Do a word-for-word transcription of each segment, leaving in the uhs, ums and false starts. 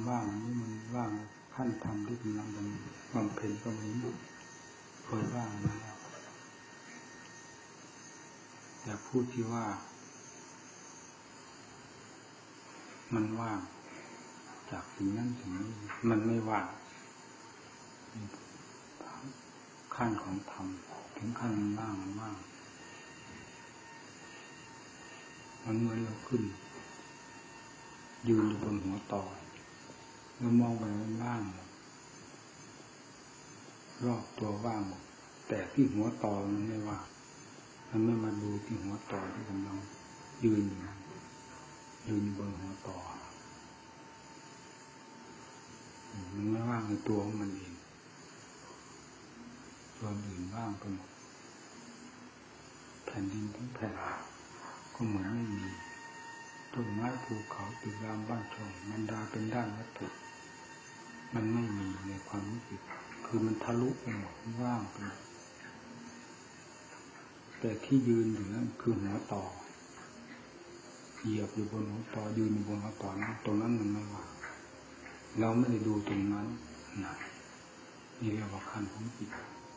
ว่างนี่มันว่างขั้นธรรมที่กำลังบำเพ็ญก็มีเคยว่างมาแล้วอย่าพูดที่ว่ามันว่างจากสิ่งนั้นสิ่งนี้มันไม่ว่างขั้นของธรรมถึงขั้นมันว่างมันว่างมันเหมือนเราขึ้นยืนอยู่บนหัวต่อเรามองไปมันว่างรอบตัวว่างแต่ที่หัวต่อมันไม่ว่างมันไม่มาดูที่หัวต่อที่กำลังยืนอยู่ยืนบนหัวต่อมันไม่ว่างในตัวของมันเองส่วนอื่นว่างไปหมดแผ่นดินทั้งแผ่นก็เหมือนไม่มีต้นไม้ภูเขาตึกรามบ้านช่องมันดาเป็นด้านวัตถุมันไม่มีในความรู้สึกคือมันทะลุไปหมดว่างไปหมดแต่ที่ยืนอยู่นั้นคือหัวต่อเหยียบอยู่บนหัวต่อยืนอยู่บนหัวต่อนั้นตรงนั้นมันไม่ว่างเราไม่ได้ดูตรงนั้นนะนี่เรียกว่าขั้นของจิต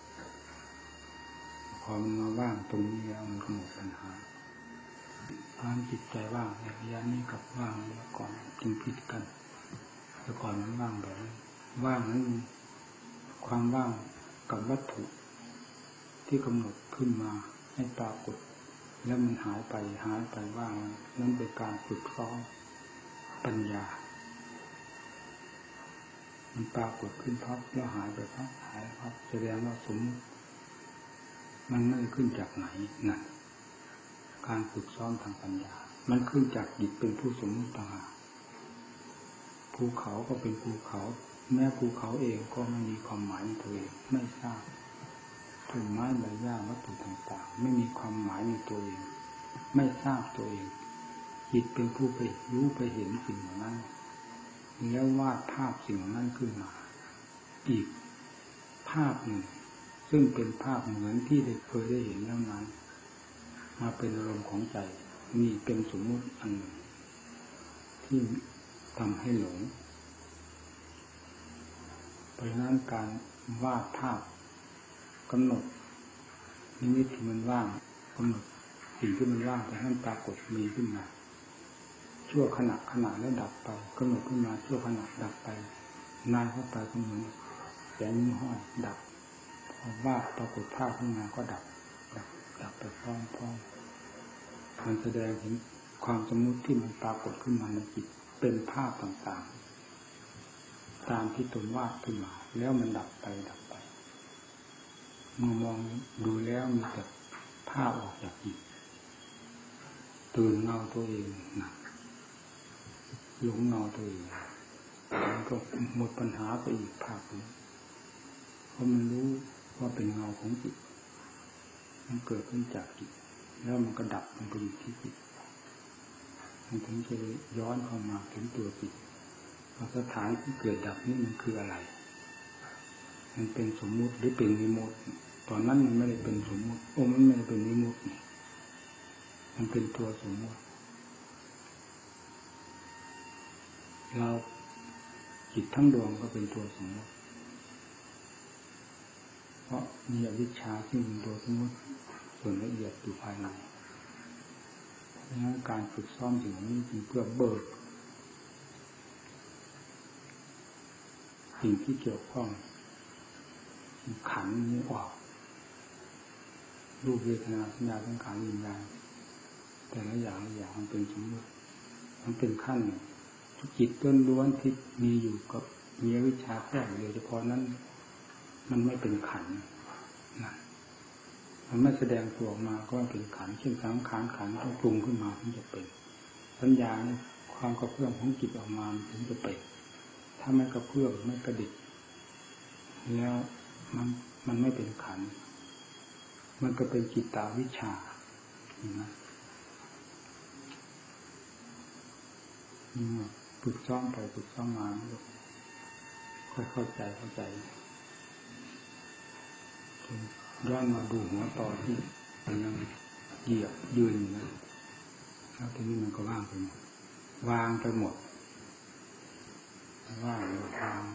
พอมันมาว่างตรงนี้แล้วมันก็หมดปัญหาความจิตใจว่างในระยะนี้กับว่างแล้วก่อนจึงผิดกันแต่ก่อนมันว่างแบบนี้ว่างนั้นความว่างกับวัตถุที่กำหนดขึ้นมาให้ปรากฏแล้วมันหายไปหายไปว่างนั่นเป็นการฝึกซ้อมปัญญามันปรากฏขึ้นพับแล้วหายไปพับหายพับแสดงว่าสมมันไม่ขึ้นจากไหนนั่นการฝึกซ้อมทางปัญญามันขึ้นจากจิตเป็นผู้สมมติต่างหากภูเขาก็เป็นภูเขาแม้ภูเขาเองก็ไม่มีความหมายในตัวเองไม่ทราบต้นไม้ใบหญ้าวัตถุต่างๆไม่มีความหมายในตัวเองไม่ทราบตัวเองจิตเป็นผู้ไปรู้ไปเห็นสิ่งเหล่านั้นแล้ววาดภาพสิ่งนั้นขึ้นมาอีกภาพหนึ่งซึ่งเป็นภาพเหมือนที่ได้เคยได้เห็นแล้วนั้นมาเป็นอารมณ์ของใจนี่เป็นสมมุติอันหนึ่งที่ทำให้หลงเพราะฉะนั้นการวาดภาพกำหนดนิมิตที่มันว่างกำหนดสิ่งที่มันว่างแต่ให้ปรากฏมีขึ้นมาชั่วขณะขณะแล้วดับไปกำหนดขึ้นมาชั่วขณะดับไปนานเข้าไปก็เหมือนแสงนิ้วห้อยดับพอวาดปรากฏภาพขึ้นมาก็ดับดับดับไปพร้อมๆมันแสดงถึงความสมมุติที่มันปรากฏขึ้นมาในจิตเป็นภาพต่างๆตามที่ตนวาดขึ้นมาแล้วมันดับไปดับไปเมื่อมองดูแล้วมีแต่ภาพออกจากจิตตื่นเงาตัวเองนะหลงเงาตัวเองมันก็หมดปัญหาไปอีกภาพนี้เพราะมันรู้ว่าเป็นเงาของจิตมันเกิดขึ้นจากจิตแล้วมันก็ดับมันไปอยู่ที่จิตมันถึงจะย้อนเข้ามาถึงตัวจิตว่าสถานที่เกิดดับนี่มันคืออะไรมันเป็นสมมุติหรือเป็นวิมุตติตอนนั้นมันไม่ได้เป็นสมมุติโอ้มันไม่ได้เป็นวิมุตติมันเป็นตัวสมมุติเราจิตทั้งดวงก็เป็นตัวสมมุติเพราะมีอวิชชาที่เป็นตัวสมมุติส่วนละเอียดอยู่ภายในดังนั้นการฝึกซ้อมสิ่งนี้จึงเพื่อเบิกสิ่งที่เกี่ยวข้องขันธ์นี้ออกรูปเวทนาสัญญาสังขารวิญญาณแต่ละอย่างละอย่างมันเป็นสมมุติมันเป็นขั้นทุกจิตล้วนๆที่มีอยู่กับมีอวิชชาแฝงโดยเฉพาะนั้นมันไม่เป็นขันธ์นะมันไม่แสดงตัวออกมาก็เป็นขันธ์เช่นสังขารขันธ์ต้องปรุงขึ้นมาถึงจะเป็นสัญญาความกระเพื่อมของจิตออกมาถึงจะเป็นถ้าไม่กระเพื่อมไม่กระดิกแล้วมันมันไม่เป็นขันธ์มันก็เป็นจิตตาวิชชานะฝึกซ้อมไปฝึกซ้อมมาค่อยเข้าใจเข้าใจย้อนมาดูหัวต่อที่มันยังเหยียบยืนอยู่นะแล้วทีนี้มันก็ว่างไปหมดวางไปหมดว่างทาง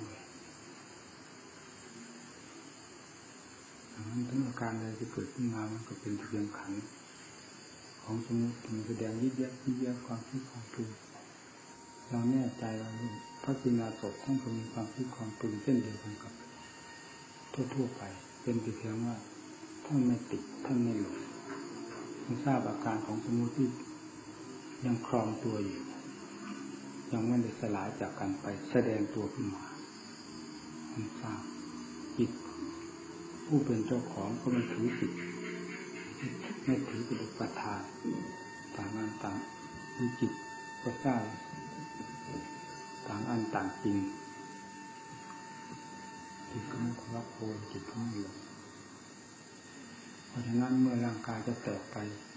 นั้นทั้งอาการใดที่เกิดขึ้นมามันก็เป็นเพียงขันธ์ของสมมติมันแสดงยิบยับยิบยับความคิดความปรุงเราแน่ใจว่าพระกิณาสพท่านก็มีความคิดความปรุงเช่นเดียวกันกับทั่วๆไปเป็นเพียงว่าท่านไม่ติดท่านไม่หลงท่านทราบอาการของสมมติที่ยังครองตัวอยู่ยังไม่ได้สลายจากกันไปแสดงตัวขึ้นมาท่านทราบจิตผู้เป็นเจ้าของก็ไม่ถือจิตไม่ถือเป็นอุปทานต่างอันต่างมีจิตก็ทราบต่างอันต่างจริงจิตก็ไม่ทะเลาะโผล่จิตก็ไม่หลงเพราะฉะนั้นเมื่อร่างกายจะแตกไป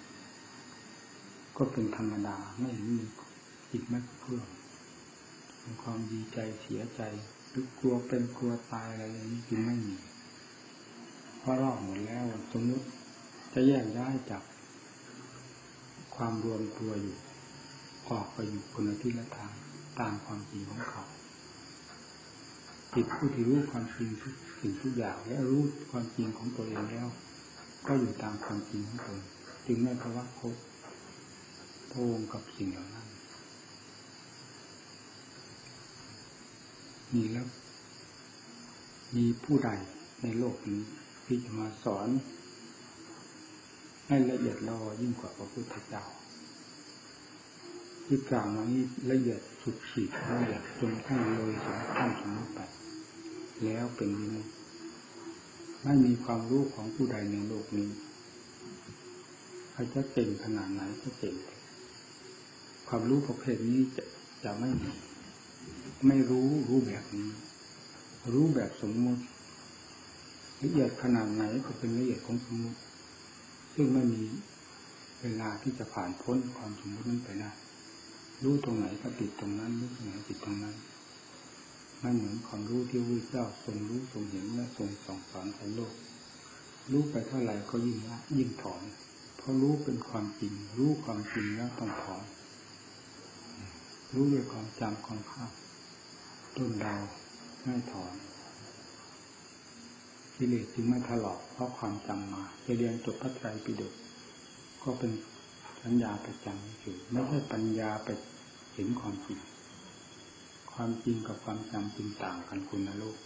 ก็เป็นธรรมดาไม่เห็นมีจิตไม่เพื่อมีความดีใจเสียใจหรือกลัวเป็นกลัวตายอะไรอย่างนี้จึงไม่มีเพราะรอบหมดแล้วสมมติจะแยกย้ายจากความรวมตัวอยู่ออกไปอยู่คนละทิศละทางตามความจริงของเขาจิตผู้ที่รู้ความจริงทุกสิ่งทุกอย่างและรู้ความจริงของตัวเองแล้วก็อยู่ตามความจริงของตนจึงไม่ทะเลาะพบโพงกับสิ่งเหล่านั้นมีแล้วมีผู้ใดในโลกนี้ที่จะมาสอนให้ละเอียดละออยิ่งกว่าพระพุทธเจ้าที่กล่าวมานี้ละเอียดสุดขีดละเอียดจนขั้นเลยถึงขั้นสมมติไปแล้วเป็นวิมุตติไม่มีความรู้ของผู้ใดในโลกนี้ใครจะเก่งขนาดไหนก็เก่งความรู้ประเภทนี้จะจะไม่มีไม่รู้รู้แบบนี้รู้แบบสมมติละเอียดขนาดไหนก็เป็นละเอียดของสมมติซึ่งไม่มีเวลาที่จะผ่านพ้นความสมมตินั้นไปได้รู้ตรงไหนก็ติดตรงนั้นรู้ตรงไหนติดตรงนั้นไม่เหมือนความรู้ที่พระพุทธเจ้าทรงรู้ทรงเห็นและทรงสั่งสอนให้โลกรู้ไปเท่าไหร่ก็ยิ่งละยิ่งถอนเพราะรู้เป็นความจริงรู้ความจริงแล้วต้องถอนรู้ด้วยความจำความภาพต้นดาวไม่ถอนกิเลสจึงไม่ถลอกเพราะความจำมาจะเรียนจบพระไตรปิฎกก็เป็นสัญญาประจำอยู่ไม่ใช่ปัญญาไปเห็นความจริงความจริงกับความจำจึงต่างกันคุณนะลูก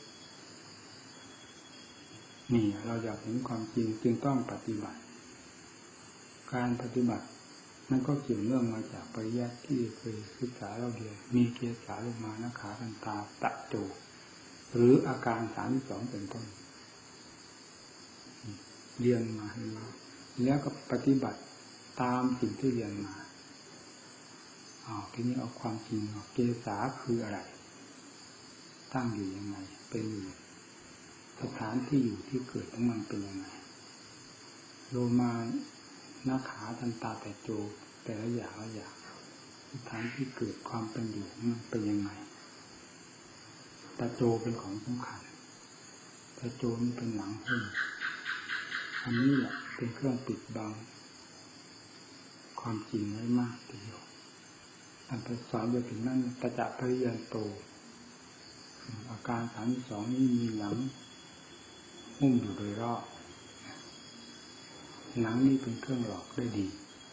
นี่เราอยากเห็นความจริงจึงต้องปฏิบัติการปฏิบัติมันก็เกี่ยวเนื่องมาจากปริยัติที่เคยศึกษาเราเรียนมีเกศาลงมานะขาทันตาตะโจหรืออาการสามสิบสองเป็นต้นเรียนมาให้รู้แล้วก็ปฏิบัติตามสิ่งที่เรียนมาอ๋อทีนี้เอาความจริงเกศาคืออะไรตั้งอยู่ยังไงเป็นอยู่สถานที่อยู่ที่เกิดของมันเป็นยังไงโลมานาขาทันตาแต่โจแต่ละอย่างละอย่างสถานที่เกิดความเป็นอยู่มันเป็นยังไงตาโจเป็นของสำคัญตาโจมันเป็นหนังหุ้มอันนี้แหละเป็นเครื่องปิดบังความจริงไว้มากทีเดียวอันไปสอนไปถึงนั้นตะจะปริยันโตอาการสามสองนี้มีหนังหุ้มอยู่โดยรอบหนังนี้เป็นเครื่องหลอกได้ดี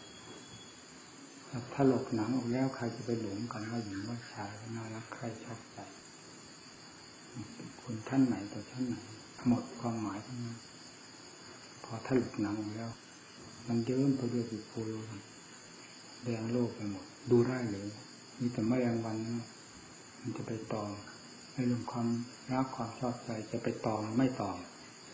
ถ้าหลอกหนังออกแล้วใครจะไปหลงกันว่าหญิงว่าชายน่ารักใครชอบใจคนท่านไหนต่อท่านไหนหมดความหมายทั้งนั้นพอถ้าหลอกหนังออกแล้วมันเยิ้มไปด้วยสีโพลแดงโลกไปหมดดูได้เลยมีแต่แมลงวันนะมันจะไปตอมในเรื่องความรักความชอบใจจะไปตอมไม่ตอม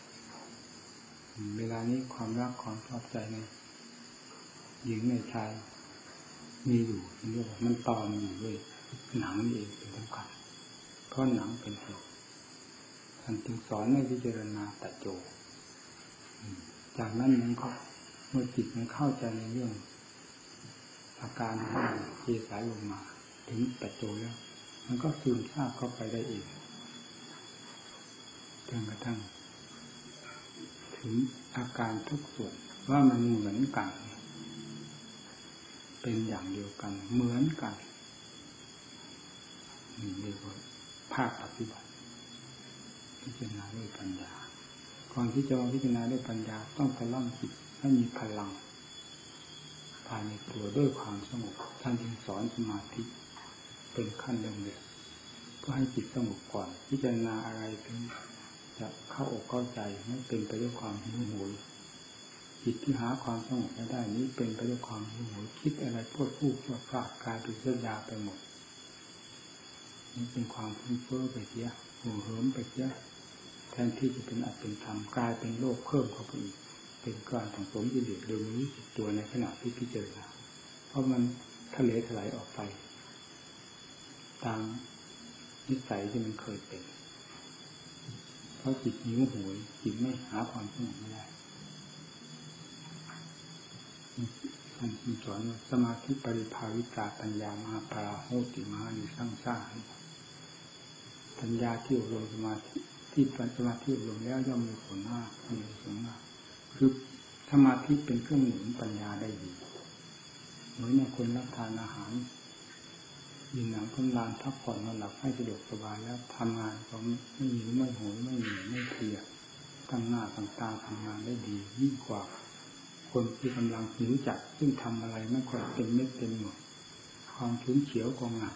เวลานี้ความรักความชอบใจในหญิงในชายมีอยู่เรียกว่ามันตอมอยู่ด้วยหนังนี่เองเป็นสำคัญเพราะหนังเป็นเหตุท่านจึงสอนให้พิจารณาตะโจจากนั้นมันก็เมื่อจิตมันเข้าใจในเรื่องอาการที่เจสายลงมาถึงตะโจแล้วมันก็ซึมซาบเข้าไปได้เองจนกระทั่งถึงอาการทุกส่วนว่ามันเหมือนกันเป็นอย่างเดียวกันเหมือนกันเรียกว่าภาคปฏิบัติพิจารณาด้วยปัญญาก่อนที่จะพิจารณาด้วยปัญญาต้องพลังจิตให้มีพลังภายในตัวด้วยความสงบท่านจึงสอนสมาธิเป็นขั้นเริ่มเรียนเพื่อให้จิตสงบก่อนพิจารณาอะไรถึงจะเข้าอกเข้าใจไม่เป็นไปด้วยความหิวโหยจิตที่หาความสงบไม่ได้นี้เป็นไปด้วยความหิวโหยคิดอะไรพูดพูดพูดพลาดกลายเป็นเรื่องยาไปหมดนี่เป็นความฟุ้งเฟ้อไปเสียหัวเหิมไปเสียแทนที่จะเป็นอัตเป็นธรรมกลายเป็นโลกเพิ่มเข้าไปอีกเป็นการสังสมกิเลสโดยไม่รู้สึกตัวในขณะที่พิจารณาเพราะมันทะเลถลายออกไปตามนิสัยที่มันเคยเป็นเพราะจิตหิวโหยจิตไม่หาความสงบไม่ได้ท่านสอนว่าสมาธิปริภาวิตาปัญญามหาปราโหติมหานิสังสาปัญญาที่อบรมสมาธิที่สมาธิอบรมแล้วย่อมมีผลมากมีผลมากคือสมาธิเป็นเครื่องหนุนปัญญาได้ดีเหมือนคนรับทานอาหารยินหนังทำลานพักผ่อนนอนหลับให้สะดวกสบายแล้วทำงานก็ไม่หิวไม่โหยไม่เหนื่อยไม่เพลียตั้งหน้าตั้งตาทำงานได้ดียิ่งกว่าคนที่กำลังหิวจัดซึ่งทำอะไรไม่ค่อยเต็มเม็ดเต็มหน่วยความฉุนเฉียวกองหนัก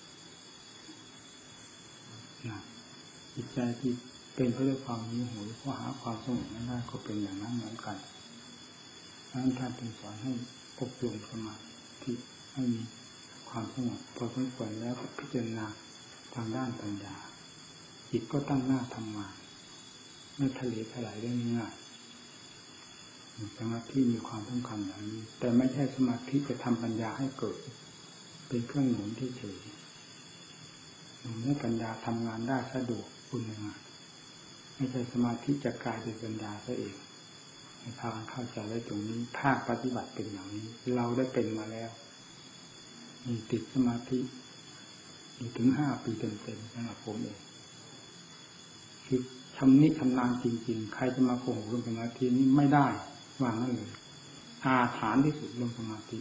นะจิตใจที่เป็นไปด้วยความหิวโหยเพราะหาความสงบไม่ได้ก็เป็นอย่างนั้นเหมือนกันดังนั้นท่านเป็นสอนให้อบรมสมาธิให้มีความสงบพอสมควรแล้วพิจารณาทางด้านปัญญาจิตก็ตั้งหน้าทำงานไม่ทะเลถลายได้ง่ายสมาธิมีความสำคัญอย่างนี้แต่ไม่ใช่สมาธิจะทำปัญญาให้เกิดเป็นเครื่องหนุนที่เฉยหนุนให้ปัญญาทำงานได้สะดวกคุณงานไม่ใช่สมาธิจะกลายเป็นปัญญาซะเองให้พากันเข้าใจไว้ตรงนี้ภาคปฏิบัติเป็นอย่างนี้เราได้เป็นมาแล้วมีติดสมาธิอยู่ถึงห้าปีเต็มๆสำหรับผมเองคือชำนิชำนาญจริงๆใครจะมาโกงเรื่องสมาธินี้ไม่ได้วางนั่นเลยอาถรรพ์ที่สุดเรื่องสมาธิ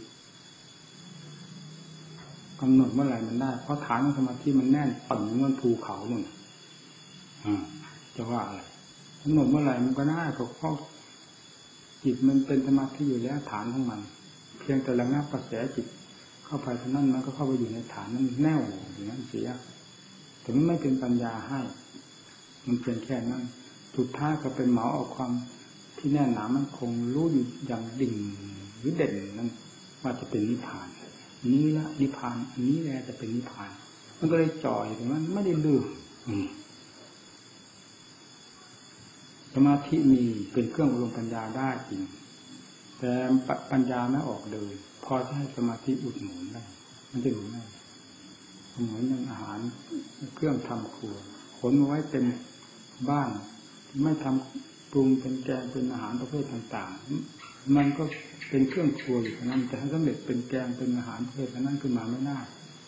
กำหนดเมื่อไหร่มันได้เพราะฐานของสมาธิมันแน่นปั่นเหมือนภูเขาหนึ่งจะว่าอะไรกำหนดเมื่อไหร่มันก็ได้เพราะจิตมันเป็นสมาธิอยู่แล้วฐานของมันเพียงแต่ระงับกระแสจิตเข้าไปเท่านั้นมันก็เข้าไปอยู่ในฐานนั้นแน่วอย่างนั้นเสียแต่มันไม่เป็นปัญญาให้มันเพียงแค่นั้นสุดท้ายก็เป็นเหมาเอาความที่แน่นหนามันคงรู้อยู่อย่างดิ่งหรือเด่นนั้นว่าจะเป็นนิพพานนี้ละนิพพานอันนี้แหละจะเป็นนิพพานมันก็เลยจ่อยแต่มันไม่ได้ลืมสมาธิมีเป็นเครื่องอบรมปัญญาได้จริงแต่ปัญญาไม่ออกเลยพอจะให้สมาธิอุดหนุนได้มันจะหนุนได้เหมือนอย่างอาหารเครื่องทำครัวขนมาไว้เต็มบ้านไม่ทำปรุงเป็นแกงเป็นอาหารประเภทต่างๆมันก็เป็นเครื่องครัวอยู่นั้นแต่ให้สำเร็จเป็นแกงเป็นอาหารประเภทนั้นขึ้นมาไม่ได้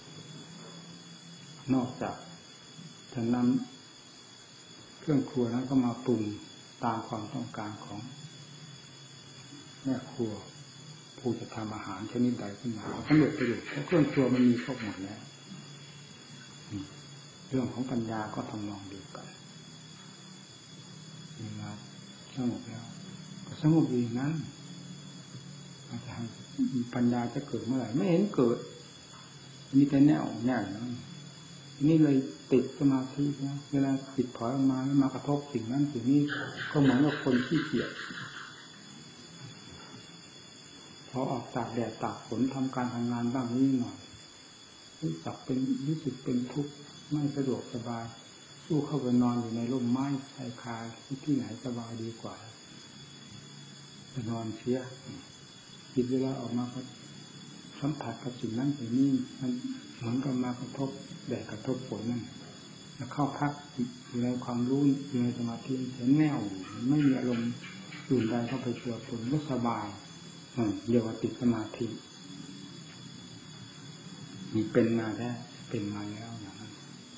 นอกจากจะนำเครื่องครัวนั้นก็มาปรุงตามความต้องการของแม่ครัวผู้จะทำอาหารชนิดใดขึ้นมาสำเร็จประโยชน์เพราะเครื่องครัวมันมีครบหมดแล้วเรื่องของปัญญาก็ทำนองเดียวกันเวลาสงบแล้วก็สงบอย่างนั้นอาจารย์ปัญญาจะเกิดเมื่อไหร่ไม่เห็นเกิดมีแต่แนวแนวนี่เลยติดสมาธินะเวลาติดถอยออกมาแล้วมากระทบสิ่งนั้นสิ่งนี้ก็เหมือนกับคนขี้เกียจพอออกจากแดดตากฝนทำการทำงานบ้างนิดหน่อยรู้จักเป็นรู้สึกเป็นทุกข์ไม่สะดวกสบายสู้เข้าไปนอนอยู่ในร่มไม้ชายคาที่ไหนสบายดีกว่าไปนอนเสียจิตเวลาออกมาก็สัมผัสกับสิ่งนั้นสิ่งนี้มันเหมือนกับมากระทบแดดกระทบฝนนั่นแล้วเข้าพักอยู่ในความรู้อยู่ในสมาธิเห็นแนวไม่มีอารมณ์อื่นใดเข้าไปเชื่อฝนก็สบายเรียกว่าติดสมาธิมีเป็นมาได้เป็นมาแล้วอย่างนั้น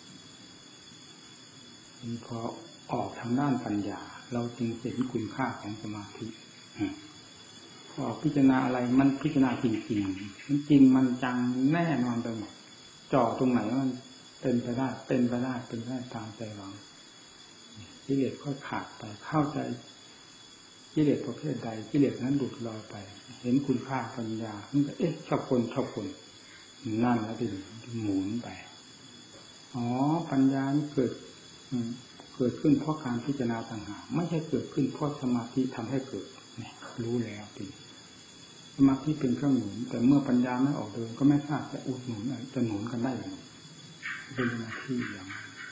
พอออกทางด้านปัญญาเราจึงเห็นคุณค่าของสมาธิพอพิจารณาอะไรมันพิจารณาจริงๆมันจริงมันจังแน่นอนไปหมดจ่อตรงไหนมันเป็นไปได้เป็นไปได้เป็นไปได้ตามใจหวังกิเลสค่อยขาดไปเข้าใจกิเลสประเภทใดกิเลสนั้นหลุดลอยไปเห็นคุณค่าปัญญามันก็เอ๊ะชอบคนชอบคนนั่นแล้วที่หมุนไปอ๋อปัญญานี่เกิดเกิดขึ้นเพราะการพิจารณาต่างหากไม่ใช่เกิดขึ้นเพราะสมาธิทำให้เกิดเนี่ยรู้แล้วทีสมาธิเป็นเครื่องหนุนแต่เมื่อปัญญาไม่ออกเดินก็ไม่ทราบจะอุดหนุนจะหนุนกันได้อย่างไรเป็นสมาธิอย่าง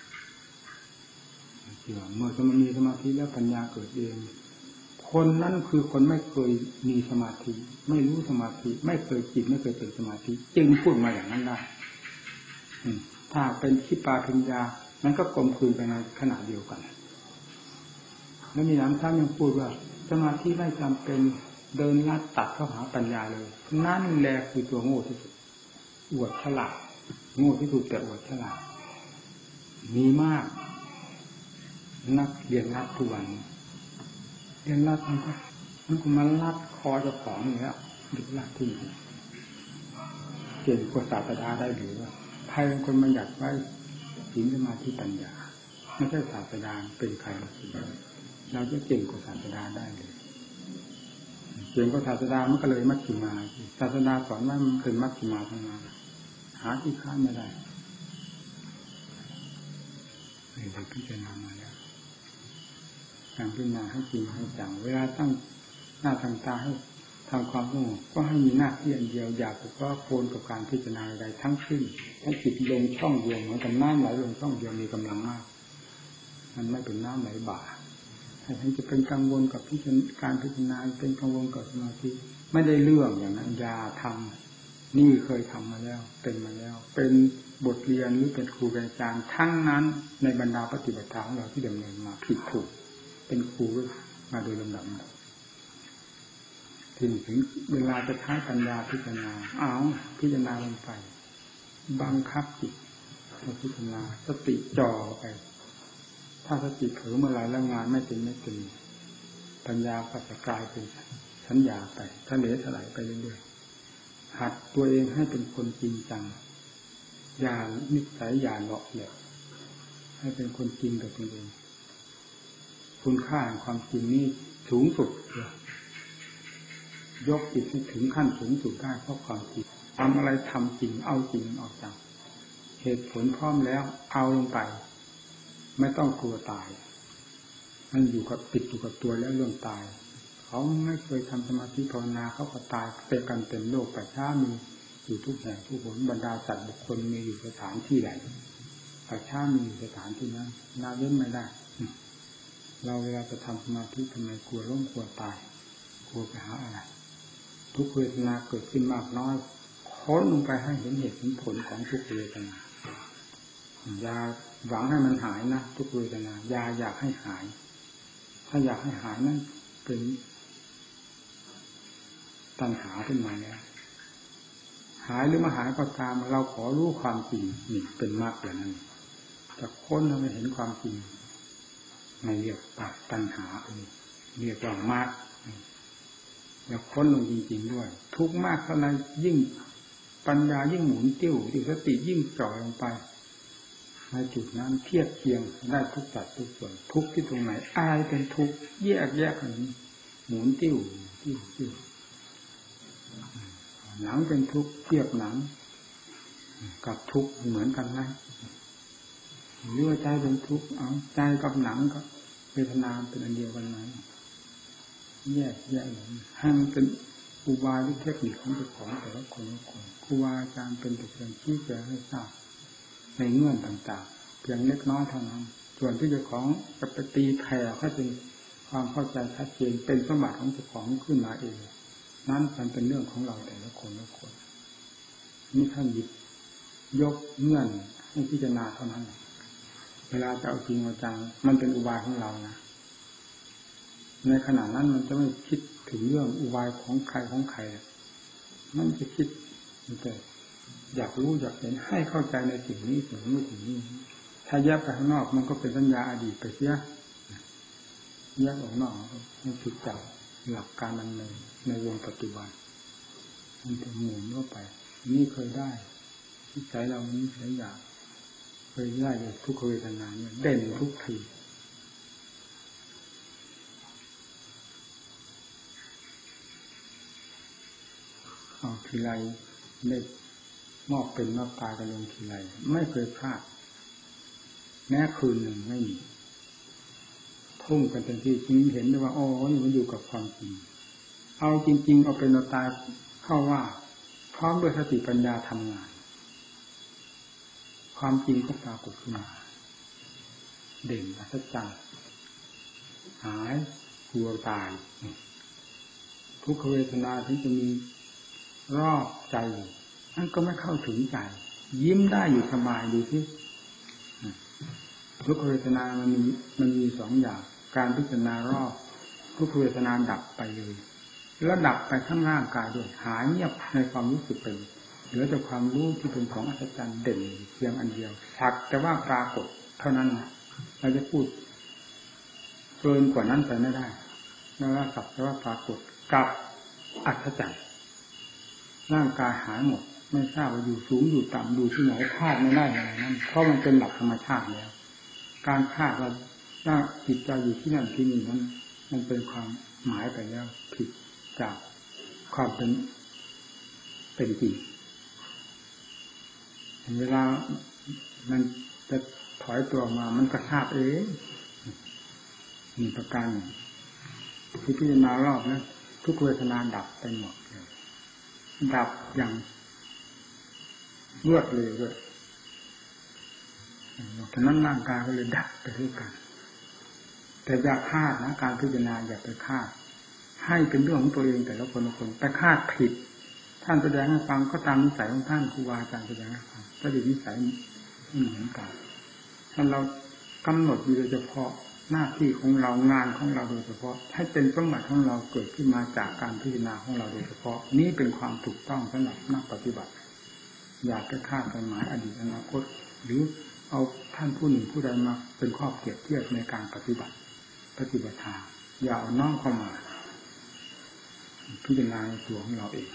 เกี่ยวเมื่อจะมีสมาธิแล้วปัญญาเกิดเองคนนั้นคือคนไม่เคยมีสมาธิไม่รู้สมาธิไม่เคยจิตไม่เคยเกิดสมาธิจึงพูดมาอย่างนั้นได้ถ้าเป็นคิปาปัญญามันก็กลมกลืนไปในขณะเดียวกันแล้วมีหลายท่านยังพูดว่าสมาธิไม่จำเป็นเดินลัดตัดเข้าหาปัญญาเลยนั่นแหละคือตัวโง่ที่สุดอวดฉลาดโง่ที่สุดแต่อวดฉลาดมีมากนักเรียนลัดทุกวันเรียนลัดมันก็มันก็มาลัดคอเจ้าของนี่แล้วดึกลัดที่เก่งกว่าศาสดาได้หรือว่าใครเป็นคนมาอยากไว้ศีลสมาธิปัญญาไม่ใช่ศาสดาเป็นใครเราจะเก่งกว่าศาสดาได้เลยเก่งกว่าศาสดามันก็เลยมัชฌิมาศาสดาสอนว่ามันเป็นมัชฌิมาทั้งนั้นหาที่ค้านไม่ได้เลยพิจารณามาแล้วการพิจารณาให้จริงให้จังเวลาตั้งหน้าทางตาให้ทำความสงบก็ให้มีหน้าที่อันเดียวอยากก็โคนกับการพิจารณาใดทั้งสิ้นให้จิตลงช่องเดียวเหมือนกับน้ำไหลลงช่องเดียวมีกำลังมากมันไม่เป็นน้ำไหลบ่าให้ท่านจะเป็นกังวลกับการพิจารณาเป็นกังวลกับสมาธิไม่ได้เรื่องอย่างนั้นอย่าทำนี่เคยทำมาแล้วเป็นมาแล้วเป็นบทเรียนหรือเป็นครูเป็นอาจารย์ทั้งนั้นในบรรดาปฏิบัติธรรมของเราที่ดำเนินมาผิดถูกเป็นครูมาโดยลำดับถึงถึงเวลาจะใช้ปัญญาพิจารณาเอาพิจารณาลงไปบังคับจิตพิจารณาสติจ่อไปถ้าสติเผลอเมื่อไรแล้วงานไม่เป็นไม่เป็นปัญญาก็จะกลายเป็นสัญญาไปทะเลถลายไปเรื่อยๆหัดตัวเองให้เป็นคนจริงจังอย่านิสัยอย่าเลาะแหละให้เป็นคนจริงกับตัวเองคุณค่าแห่งความจริงนี่สูงสุดยกจิตให้ถึงขั้นสูงสุดได้เพราะความจริงทำอะไรทำจริงเอาจริงออกจากเหตุผลพร้อมแล้วเอาลงไปไม่ต้องกลัวตายมันอยู่กับติดอยู่กับตัวแล้วเรื่องตายเขาไม่เคยทำสมาธิภาวนาเขาก็ตายเป็นกันเต็มโลกประชามีอยู่ทุกแห่งทุกหนบรรดาสัตว์บุคคลมีอยู่สถานที่ใดประชามีอยู่สถานที่นั้นละเว้นไม่ได้เราเวลาจะทำสมาธิทำไมกลัวล้มกลัวตายกลัวไปหาอะไรทุกเวทนาเกิดขึ้นมากน้อยค้นลงไปให้เห็นเหตุเห็นผลของทุกเวทนาอย่าหวังให้มันหายนะทุกเวทนาอย่าอยากให้หายถ้าอยากให้หายนั่นเป็นตัณหาขึ้นมาแล้วหายหรือไม่หายก็ตามเราขอรู้ความจริงนี่เป็นมรรคอย่างนั้นจะค้นให้เห็นความจริงไม่เรียกตัณหาเรียกว่ามรรคแล้วค้นลงจริงๆด้วยทุกมากเท่านั้นยิ่งปัญญายิ่งหมุนติ้วยิ่งสติยิ่งจ่อลงไปในจุดนั้นเทียบเคียงได้ทุกสัดทุกส่วนทุกที่ตรงไหนอะไรเป็นทุกแยกแยกกันหมุนติ้วติ้วติ้วหนังเป็นทุกเทียบหนังกับทุกเหมือนกันไหมหรือว่าใจเป็นทุกเอาใจกับหนังกับเวทนาเป็นอันเดียวกันไหมแยกแยกให้มันเป็นอุบายหรือเทคนิคของเจ้าของแต่ละคนละคนครูบาอาจารย์เป็นแต่เพียงชี้แจงให้ทราบในเงื่อนต่างๆเพียงเล็กน้อยเท่านั้นส่วนที่เจ้าของจะไปตีแผ่ให้เป็นความเข้าใจชัดเจนเป็นสมบัติของเจ้าของขึ้นมาเองนั้นมันเป็นเรื่องของเราแต่ละคนละคนนี่ท่านหยิบยกเงื่อนให้พิจารณาเท่านั้นเวลาจะเอาจริงเอาจังมันเป็นอุบายของเรานะในขณะนั้นมันจะไม่คิดถึงเรื่องอุบายของใครของใครมันจะคิดแต่อยากรู้อยากเห็นให้เข้าใจในสิ่งนี้สิ่งนี้สิ่งนี้ถ้าแยกไปข้างนอกมันก็เป็นสัญญาอดีตไปเสียแยกออกนอกมันผิดจากหลักการดำเนินในวงปัจจุบันมันจะหมุนเข้าไปนี่เคยได้ที่ใจเรานี้ใช้อยากยได้ทุกขเวทนาเนี่ยเด่นทุกทีเอาทีไรได้มอบเป็นมอบตายกันลงทีไรไม่เคยพลาดแม้คืนหนึ่งไม่มีทุ่มกันเต็มที่จริงเห็นได้ว่าอ๋อนี่มันอยู่กับความจริงเอาจริงๆเอาเป็นเอาตายเข้าว่าพร้อมด้วยสติปัญญาทำงานความจริงก็ปรากฏขึ้นมาเด่นอัศจรรย์หายกลัวตายทุกขเวทนาถึงจะมีรอบใจนั่นก็ไม่เข้าถึงใจยิ้มได้อยู่สบายดูที่ทุกขเวทนามันมีมันมีสองอย่างการพิจารณารอบทุกขเวทนาดับไปเลยแล้วดับไปทั้งร่างกายด้วยหายเงียบในความรู้สึกไปเหลือแต่ความรู้ที่เป็นของอัศจรรย์เด่นเพียงอันเดียวสักแต่ว่าปรากฏเท่านั้นเราจะพูดเกินกว่านั้นไปไม่ได้นั่นว่าสักแต่ว่าปรากฏกับอัศจรรย์ร่างกายหายหมดไม่ทราบว่าอยู่สูงอยู่ต่ำอยู่ที่ไหนคาดไม่ได้อย่างนั้นเพราะมันเป็นหลักธรรมชาติแล้วการคาดว่าถ้าจิตใจอยู่ที่นั่นที่นี่นั้นมันเป็นความหมายไปแล้วผิดจากความเป็นเป็นจริงเวลามันจะถอยตัวมามันก็ทราบเองมีประการที่พิจารณารอบนะทุกเวทนาดับไปหมดเลยดับอย่างรวดเร็วด้วยฉะนั้นร่างกายก็เลยดับไปด้วยกันแต่อย่าคาดนะการพิจารณาอย่าไปคาดให้เป็นเรื่องของตัวเองแต่ละคนละคนไปคาดผิดท่านแสดงให้ฟังก็ตามนิสัยของท่านครูบาอาจารย์แสดงให้ฟังก็อยู่นิสัยไม่เหมือนกันถ้าเรากำหนดอยู่โดยเฉพาะหน้าที่ของเรางานของเราโดยเฉพาะให้เป็นสมบัติของเราเกิดขึ้นมาจากการพิจารณาของเราโดยเฉพาะนี้เป็นความถูกต้องสำหรับนักปฏิบัติอย่าไปคาดหมายอดีตอนาคตหรือเอาท่านผู้หนึ่งผู้ใดมาเป็นข้อเปรียบเทียบในการปฏิบัติปฏิบัติธรรมอย่าเอาน้อมเข้ามาพิจารณาในตัวของเราเอง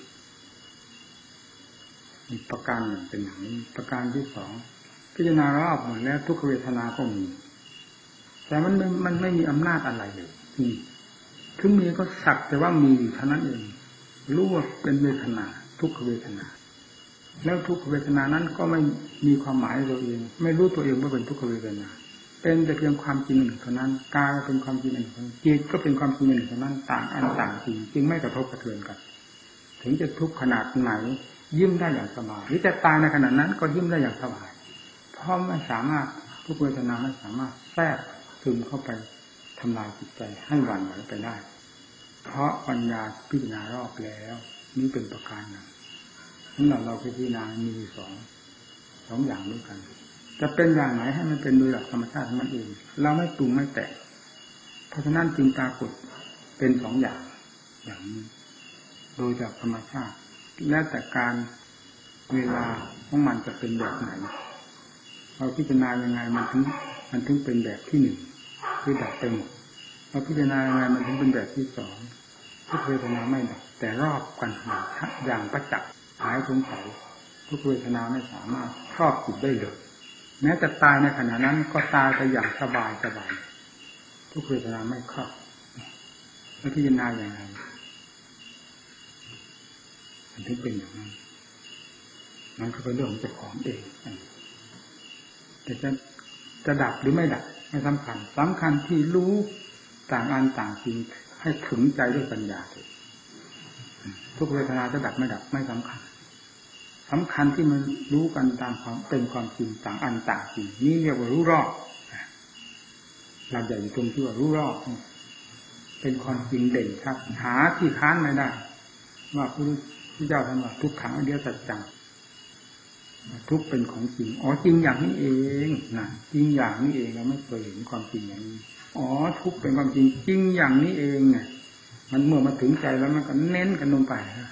อีกประการหนึ่งเป็นอย่างนี้ประการที่สองพิจารณารอบหมดแล้วทุกขเวทนาก็มีแต่มันมันมันไม่มีอำนาจอะไรเลยนี่ถึงมีก็สักแต่ว่ามีเท่านั้นเองรู้ว่าเป็นเวทนาทุกขเวทนาแล้วทุกขเวทนานั้นก็ไม่มีความหมายตัวเองไม่รู้ตัวเองว่าเป็นทุกขเวทนาเป็นแต่เพียงความจริงหนึ่งเท่านั้นกายเป็นความจริงหนึ่งเท่านั้นจิตก็เป็นความจริงหนึ่งเท่านั้นต่างอันต่างจริงจึงไม่กระทบกระเทือนกันถึงจะทุกข์ขนาดไหนยิ้มได้อย่างสบายหรือจะตายในขณะนั้นก็ยิ้มได้อย่างสบายเพราะไม่สามารถทุกเวทนาไม่สามารถแทรกซึมเข้าไปทำลายจิตใจให้หวั่นไหวไปได้เพราะปัญญาพิจารณารอบแล้วนี่เป็นประการหนึ่งนั่นแหละเราพิจารณามีสองสองอย่างด้วยกันจะเป็นอย่างไหนให้มันเป็นโดยหลักธรรมชาติของมันเองเราไม่ปรุงไม่แต่งเพราะฉะนั้นจึงปรากฏเป็นสองอย่างอย่างนี้โดยจากธรรมชาติและแต่การเวลาของมันจะเป็นแบบไหนเราพิจารณายังไงมันถึงมันถึงเป็นแบบที่หนึ่งคือดับไปหมดเราพิจารณายังไงมันถึงเป็นแบบที่สองทุกเวทนาไม่ดับแต่รอบกันอย่างประจักษ์หายสงสัยทุกเวทนาไม่สามารถครอบจิตได้เลยแม้จะตายในขณะนั้นก็ตายไปอย่างสบายสบายทุกเวทนาไม่ครอบแล้วพิจารณาอย่างไรมันถึงเป็นอย่างนั้นมันก็เป็นเรื่องของเจ้าของเองแต่จะจะดับหรือไม่ดับไม่สำคัญสำคัญที่รู้ต่างอันต่างจริงให้ถึงใจด้วยปัญญาเลยทุกเวทนาจะดับไม่ดับไม่สำคัญสำคัญที่มันรู้กันตามความเป็นความจริงต่างอันต่างจริงนี่เรียกว่ารู้รอบหลักใหญ่ตรงที่ว่ารู้รอบเป็นความจริงเด่นชัดหาที่ค้านไม่ได้ว่าพระพุทธเจ้าท่านว่าทุกขังอริยสัจจังทุกเป็นของจริงอ๋อจริงอย่างนี้เองนะจริงอย่างนี้เองเราไม่เคยเห็นความจริงอย่างนี้อ๋อทุกเป็นความจริงจริงอย่างนี้เองไงมันเมื่อมาถึงใจแล้วมันก็เน้นกันลงไปนะ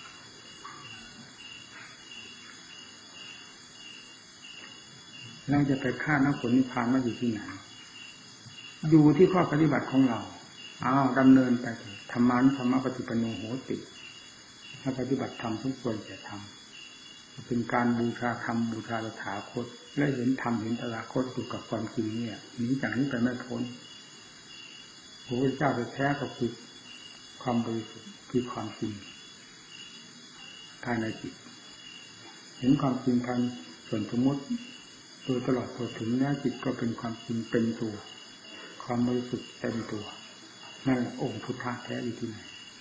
เราจะไปคาดนักผลนิพพานว่าอยู่ที่ไหนอยู่ที่ข้อปฏิบัติของเราอ้าวดำเนินไปธรรมะธรรมะปฏิปันโนโหติถ้าปฏิบัติธรรมทุกควรจะทำเป็นการบูชาธรรมบูชาตถาคตและเห็นธรรมเห็นตถาคตอยู่กับความจริงเนี่ยหนีจากนี้ไปไม่พ้นพระพุทธเจ้าแท้ๆก็คือความบริสุทธิ์คือความจริงภายในจิตเห็นความจริงทางส่วนสมมติโดยตลอดตัวถึงแล้วจิตก็เป็นความจริงเป็นตัวความบริสุทธิ์เต็มตัวนั่นแหละองค์พุทธะแท้อยู่ที่ไหน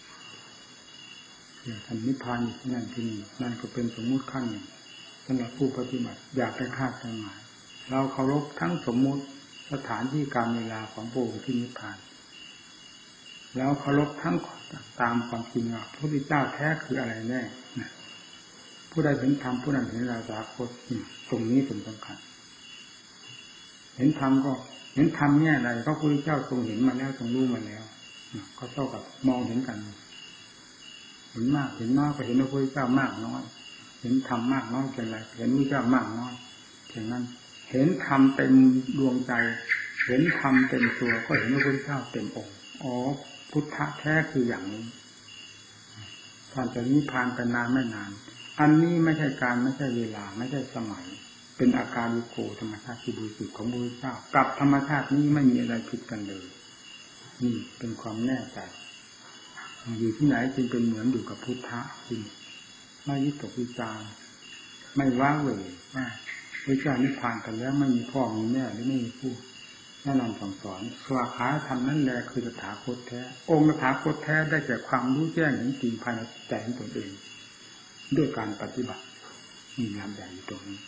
อย่างท่านนิพพานอยู่ที่นั่นที่นี่นั่นก็เป็นสมมุติขั้นหนึ่งสำหรับผู้ปฏิบัติอยากไปคาดไปหมายเราเคารพทั้งสมมุติสถานที่การเวลาของพระองค์ที่นิพพานแล้วเคารพทั้งตามความจริงว่าพระพุทธเจ้าแท้คืออะไรแน่นะผู้ใดเห็นธรรมผู้นั้นเห็นเราสาคตตรงนี้เป็นสำคัญเห็นธรรมก็เห็นธรรมแง่ใดก็พระพุทธเจ้าทรงเห็นมาแล้วทรงรู้มาแล้วก็เท่ากับมองเห็นกันเห็นมากเห็นน้อยก็เห็นพระพุทธเจ้ามากน้อยเห็นธรรมมากน้อยเป็นไรเห็นพระพุทธเจ้ามากน้อยเช่นนั้นเห็นธรรมเต็มดวงใจเห็นธรรมเต็มตัวก็เห็นพระพุทธเจ้าเต็มองค์อ๋อพุทธะแท้คืออย่างนี้ท่านจะนิพพานไปนานไม่นานอันนี้ไม่ใช่การไม่ใช่เวลาไม่ใช่สมัยเป็นอาการลิโกธรรมชาติที่บริสุทธิ์ของพระพุทธเจ้ากับธรรมชาตินี้ไม่มีอะไรผิดกันเลยนี่เป็นความแน่ใจอยู่ที่ไหนจึงเป็นเหมือนอยู่กับพุทธะจริงไม่วิตกวิจารไม่ว้าเหวว่าพระเจ้านิพพานกันแล้วไม่มีพ่อมีแม่หรือไม่มีผู้แนะนำสั่งสอนสวากขาธรรมนั่นแหละคือตถาคตแท้องค์ตถาคตแท้ได้แก่ความรู้แจ้งเห็นจริงภายในใจของตนเองด้วยการปฏิบัติมีงานใหญ่อยู่ตรงนี้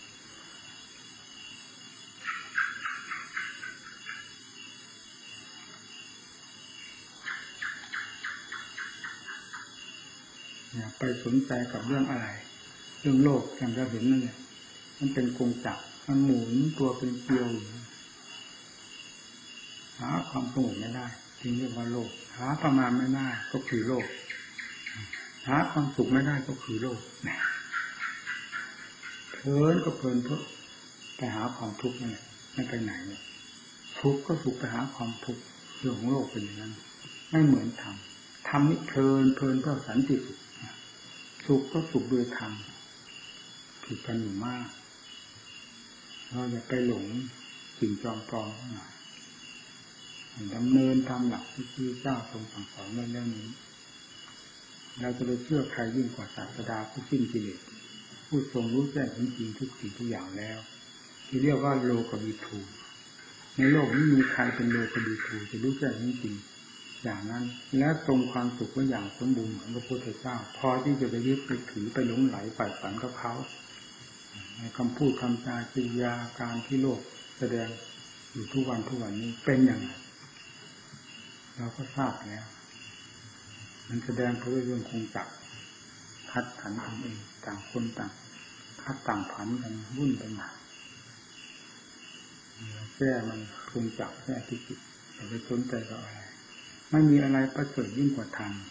อย่าไปสนใจกับเรื่องอะไรเรื่องโลกอย่างเราเห็นนั่นแหละมันเป็นกงจักรมันหมุนตัวเป็นเกลียวอยู่หาความสงบไม่ได้จึงเรียกว่าโลกหาประมาณไม่ได้ก็คือโลกหาความสุขไม่ได้ก็คือโลกเพลินก็เพลินเพื่อไปหาความทุกข์นี่ไม่ไปไหนเลยทุกข์ก็สุขไปหาความทุกข์เรื่องของโลกเป็นอย่างนั้นไม่เหมือนธรรมธรรมนี่เพลินเพลินเพื่อสันติสุขสุขก็สุขโดยธรรมผิดกันอยู่มากเราอย่าไปหลงสิ่งจอมปลอมหน่อยดำเนินตามหลักที่พระเจ้าทรงสั่งสอนในเรื่องนี้เราจะไปเชื่อใครยิ่งกว่าศาสดาผู้สิ้นกิเลสผู้ทรงรู้แจ้งจริงทุกสิ่งทุกอย่างแล้วที่เรียกว่าโลกวิถูในโลกนี้มีใครเป็นโลกวิถูจะรู้แจ้งจริงอย่างนั้นและทรงความสุขไว้อย่างสมบูรณ์เหมือนพระพุทธเจ้าพอที่จะไปยึดไปถือไปหลงไหลฝ่ายฝันกับเขาในคำพูดคำจากิริยาการที่โลกแสดงอยู่ทุกวันทุกวันนี้เป็นอย่างไรเราก็ทราบแล้วมันแสดงเพื่อเรื่องคงจักคัดขันกันเองต่างคนต่างคัดต่างผันกันวุ่นไปหมดแก้มันคงจักแก้ที่จิตอย่าไปสนใจกับอะไรไม่มีอะไรประเสริฐยิ่งกว่าธรรม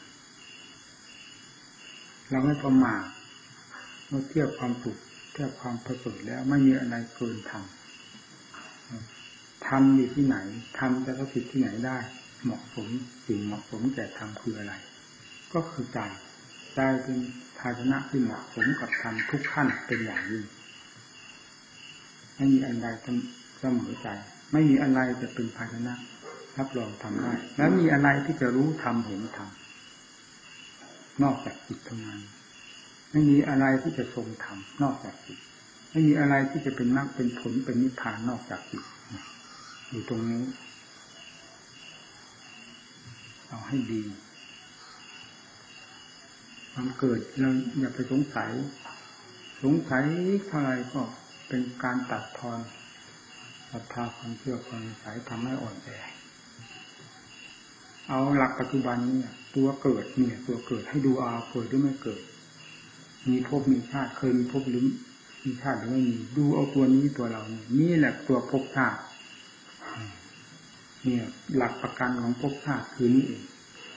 เราไม่ประมาทเมื่อเทียบความสุขเทียบความประเสริฐแล้วไม่มีอะไรเกินธรรมธรรมอยู่ที่ไหนธรรมจะประสิทธิ์ที่ไหนได้เหมาะสมสิ่งเหมาะสมแก่ธรรมคืออะไรก็คือใจใจเป็นภาชนะที่เหมาะสมกับธรรมทุกขั้นเป็นอย่างยิ่งไม่มีอันใดเสมอใจไม่มีอะไรจะเป็นภาชนะรับรองทำได้แล้วมีอะไรที่จะรู้ทำเห็นทำนอกจากจิตเท่านั้นไม่มีอะไรที่จะทรงทำนอกจากจิตไม่มีอะไรที่จะเป็นมรรคเป็นผลเป็นนิพพานนอกจากจิตอยู่ตรงนี้เอาให้ดีความเกิดเราอย่าไปสงสัยสงสัยเท่าไรก็เป็นการตัดทอนศรัทธาความเชื่อความสายทำให้อ่อนแอเอาหลักปัจจุบันนี่ตัวเกิดเนี่ยตัวเกิดให้ดูเอาเกิดหรือไม่เกิดมีภพมีชาติเคยมีภพหรือมีชาติหรือไม่มีดูเอาตัวนี้ตัวเรานี่นี่แหละตัวภพชาติเนี่ยหลักประกันของภพชาติคือนี่เอง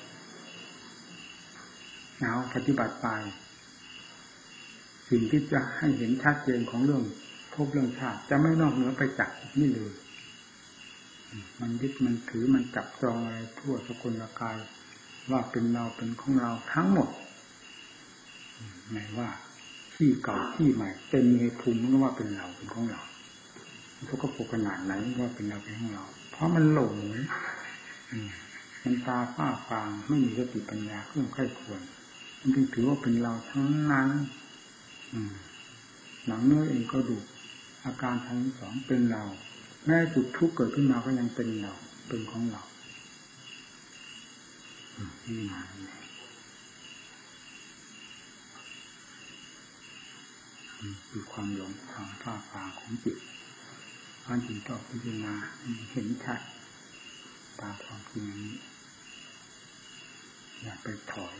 เอาปฏิบัติไปสิ่งที่จะให้เห็นชัดเจนของเรื่องภพเรื่องชาติจะไม่นอกเหนือไปจากนี่เลยมันยึดมันถือมันจับจองอะไรทั่วสกุลกายว่าเป็นเราเป็นของเราทั้งหมดไหนว่าขี้เก่าขี้ใหม่เต็มในภูมิมันก็ว่าเป็นเราเป็นของเราเขาก็ปกขนาดไหนว่าเป็นเราเป็นของเราเพราะมันหลงมันตาฝ้าฟางไม่มีสติปัญญาเครื่องไข้ควรมันจึงถือว่าเป็นเราทั้งนั้นหนังเนื้อเองก็ดูอาการทั้งสองเป็นเราแม้จุดทุกข์เกิดขึ้นมาก็ยังเป็นเราเป็นของเรานี่มาคือความหลงทางฝ้าฟางของจิตการจิตต่อพิจารณาเห็นชัดตามความจริงนี้อย่าไปถอย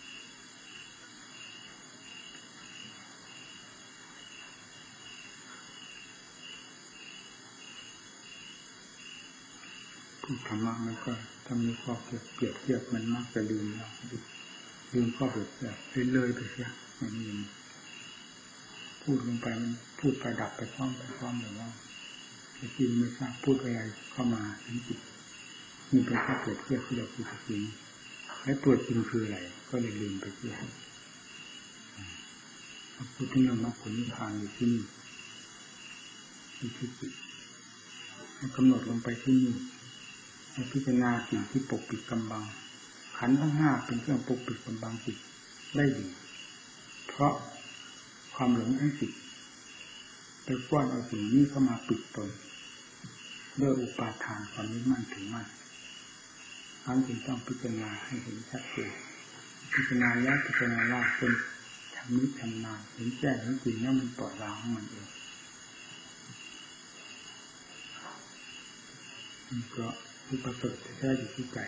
ผู้ธรรมะมันก็ถ้ามีข้อเปรียบเทียบมันมักจะลืมเราลืมข้อเปรียบเทียบเลยไปเสียมันมีพูดลงไปมันพูดไปดับไปพร้อมไปพร้อมแต่ว่าจริงไม่ทราบพูดอะไรเข้ามาถึงจิตมีเป็นข้อเปรียบเทียบที่เราพูดจริงและตัวจริงคืออะไรก็เลยลืมไปเสียพูดถึงเรื่องมรรคผลนิพพานอยู่ที่นี่ที่จิตกำหนดลงไปที่นี่ให้พิจารณาสิ่งที่ปกปิดกำบังขันธ์ทั้งห้าเป็นเครื่องปกปิดกำบังจิตได้ดีเพราะความหลงทั้งจิตไปกว้านเอาสิ่งนี้เข้ามาปิดตนด้วยอุปาทานความยึดมั่นถือมั่นทั้งจึงต้องพิจารณาให้เห็นชัดเจนพิจารณาแล้วพิจารณาเล่าจนชำนิชำนาญเห็นแจ้งเห็นจริงแล้วมันปล่อยวางของมันเองมันก็ที่ประเสริฐแท้อยู่ที่ใจ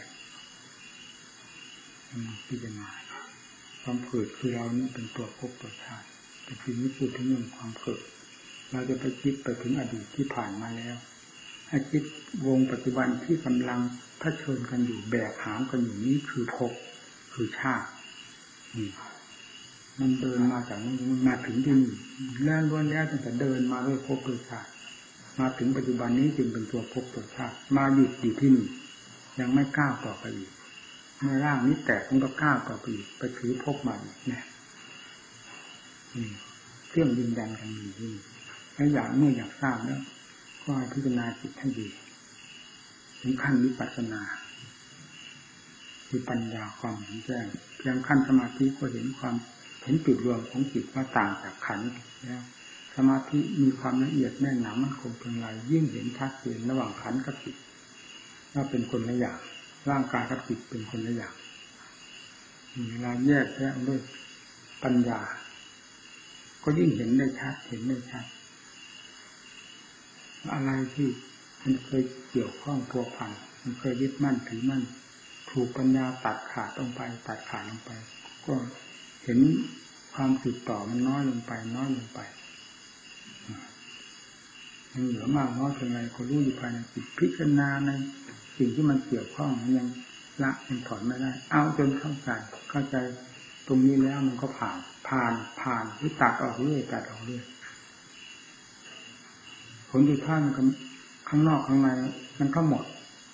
พิจารณาความเกิดคือเรานี่เป็นตัวภพตัวชาติแต่ทีนี้พูดถึงเรื่องความเกิดเราจะไปคิดไปถึงอดีตที่ผ่านมาแล้วให้คิดวงปัจจุบันที่กำลังเผชิญกันอยู่แบกหามกันอยู่นี้คือภพคือชาติมันเดินมาจากนี้มาถึงที่นี่แล้วล้วนแล้วตั้งแต่เดินมาด้วยภพด้วยชาติมาถึงปัจจุบันนี้จึงเป็นตัวภพตัวชาติมาหยุดอยู่ที่นี่ยังไม่ก้าวต่อไปอีกเมื่อร่างนี้แตกมันก็ก้าวต่อไปอีกไปถือภพใหม่เนี่ยเครื่องยืนยันกันอยู่ที่นี่ถ้าอยากเมื่ออยากทราบแล้วก็ให้พิจารณาจิตให้ดีถึงขั้นวิปัสสนาคือปัญญาความเห็นแจ้งเพียงขั้นสมาธิก็เห็นความเห็นจุดรวมของจิตว่าต่างจากขันธ์แล้วสมาธิมีความละเอียดแน่นหนามั่นคงเพียงไรยิ่งเห็นชัดเจนระหว่างขันธ์กับจิตว่าเป็นคนละอย่างร่างกายกับจิตเป็นคนละอย่างเวลาแยกแยะด้วยปัญญาก็ยิ่งเห็นได้ชัดเห็นได้ชัดอะไรที่มันเคยเกี่ยวข้องพัวพันมันเคยยึดมั่นถือมั่นถูกปัญญาตัดขาดลงไปตัดขาดลงไปก็เห็นความติดต่อมันน้อยลงไปน้อยลงไปยังเหลือมากน้อยเท่าไรก็รู้อยู่ภายในจิตพิจารณาในสิ่งที่มันเกี่ยวข้องมันยังละมันถอนไม่ได้เอาจนเข้าใจเข้าใจตรงนี้แล้วมันก็ผ่านผ่านผ่านหรือตัดออกเรื่อยตัดออกเรื่อยผลที่ท่านข้างนอกข้างในมันก็หมด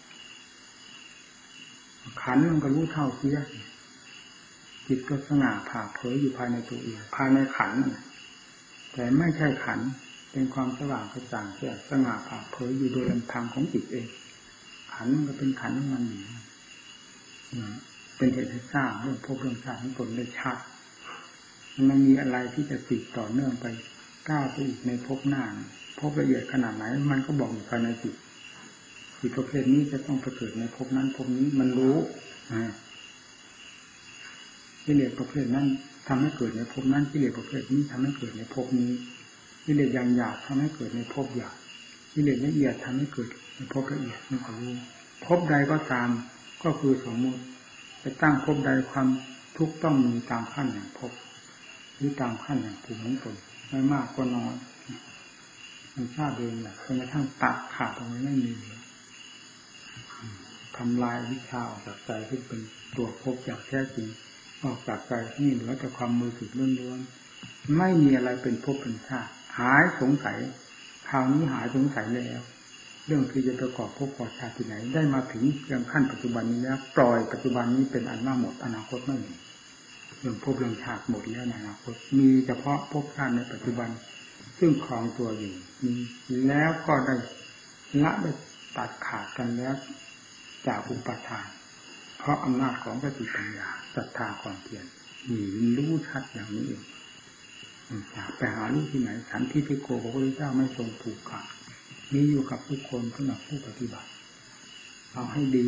ขันมันก็รู้เท่าเสียจิตก็สง่าผ่าเผยอยู่ภายในตัวเองภายในขันแต่ไม่ใช่ขันเป็นความสว่างกระจ่างแจ้งสง่าผ่าเผยอยู่โดยลำพังของจิตเองขันมันก็เป็นขันของมันอยู่เป็นเหตุให้ทราบเรื่องภพเรื่องชาติของตนได้ชัดมันมีอะไรที่จะติดต่อเนื่องไปก้าวไปอีกในภพหน้าภพละเอียดขนาดไหนมันก็บอกอยู่ภายในจิตจิตประเภทนี้จะต้องไปเกิดในภพนั้นภพนี้มันรู้กิเลสประเภทนั้นทำให้เกิดในภพนั้นกิเลสประเภทนี้ทำให้เกิดในภพนี้กิเลสอย่างหยาบทำให้เกิดในภพหยาบกิเลสละเอียดทำให้เกิดในภพละเอียดมันก็รู้ภพใดก็ตามก็คือสมมติจะตั้งภพใดความทุกข์ต้องมีตามขั้นแห่งภพหรือตามขั้นแห่งภูมิของตนไม่มากก็น้อยมันทราบเองแหละจนกระทั่งตัดขาดตรงนี้ไม่มีทำลายวิชาออกจากใจที่เป็นตัวภพอย่างแท้จริงออกจากใจที่เหลือแต่ความมือสึกล้วนๆไม่มีอะไรเป็นภพเป็นชาติหายสงสัยคราวนี้หายสงสัยแล้วเรื่องที่จะประกอบภพก่อชาติที่ไหนได้มาถึงเพียงขั้นปัจจุบันนี้แล้วปล่อยปัจจุบันนี้เป็นอันว่าหมดอนาคตไม่มีเรื่องภพเรื่องชาติหมดแล้วในอนาคตมีเฉพาะภพชาติในปัจจุบันซึ่งครองตัวอยู่มีแล้วก็ได้ละได้ตัดขาดกันแล้วจากอุปทานเพราะอำนาจของสติปัญญาศรัทธาความเพียรมีรู้ชัดอย่างนี้เองไปหารู้ที่ไหนสันทิฏฐิโกพระพุทธเจ้าไม่ทรงผูกขาดมีอยู่กับทุกคนสำหรับผู้ปฏิบัติเอาให้ดี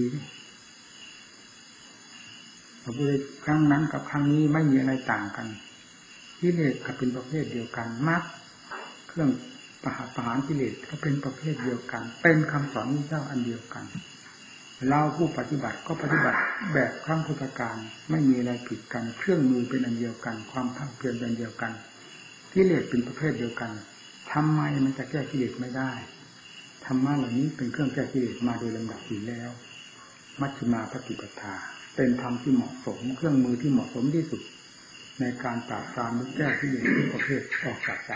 พระพุทธครั้งนั้นกับครั้งนี้ไม่มีอะไรต่างกันกิเลสก็เป็นประเภทเดียวกันมรรคเครื่องประหารประหารกิเลสก็เป็นประเภทเดียวกันเป็นคำสอนของพระเจ้าอันเดียวกันเราผู้ปฏิบัติก็ปฏิบัติแบบครั้งพุทธกาลไม่มีอะไรผิดกันเครื่องมือเป็นอันเดียวกันความภาคเพียรเป็นอันเดียวกันกิเลสเป็นประเภทเดียวกันทำไมมันจะแก้กิเลสไม่ได้ธรรมะเหล่านี้เป็นเครื่องแก้กิเลสมาโดยลำดับอยู่แล้วมัชฌิมาปฏิปทาเป็นธรรมที่เหมาะสมเครื่องมือที่เหมาะสมที่สุดในการปราบปรามแก้กิเลสทุกประเภทออกจากใจ